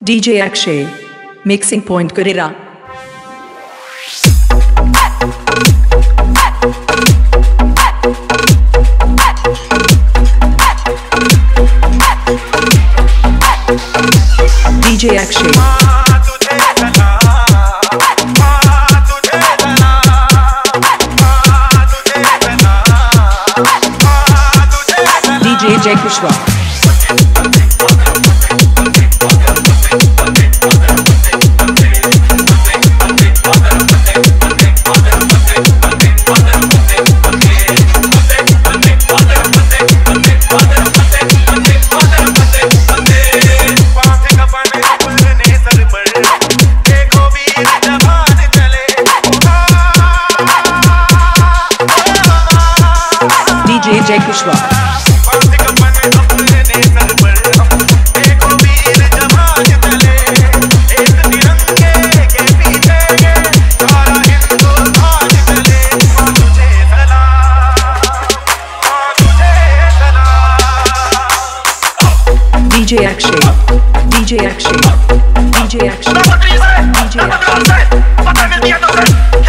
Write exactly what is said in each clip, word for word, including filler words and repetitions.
D J Akshay, Mixing Point Karera. D J Akshay. D J Jay Kushwaha. D J Jay Kushwaha. D J Akshay, D J Akshay, D J Akshay, D J Akshay.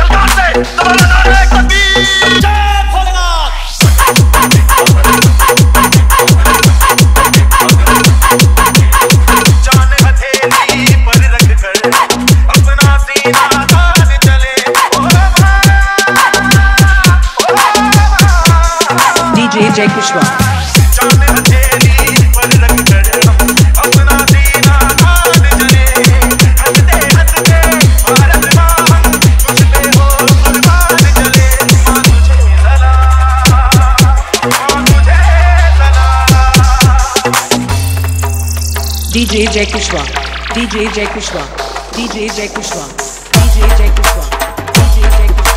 D J Jay Kushwaha. D J Jay Kushwaha, D J Jay Kushwaha, D J Jay Kushwaha, D J Jay Kushwaha, D J Jay Kushwaha.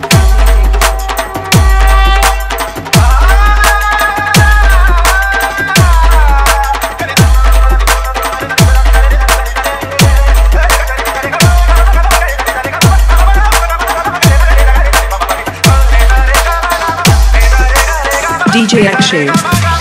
D J Akshay.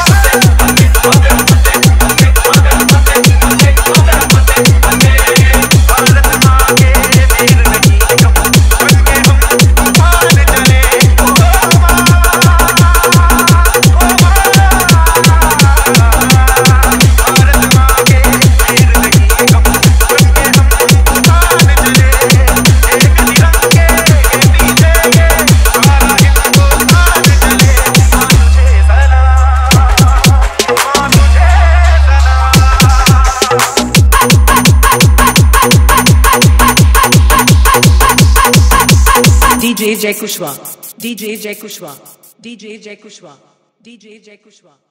D J Jay Kushwaha, D J Jay Kushwaha, D J Jay Kushwaha, D J Jay Kushwaha.